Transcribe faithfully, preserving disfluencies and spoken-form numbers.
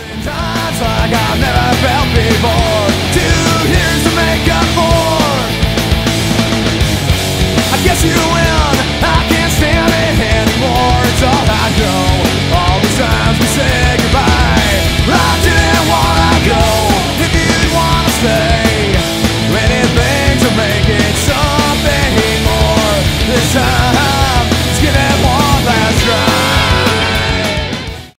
Times like I've never felt before. Two years to make up for. I guess you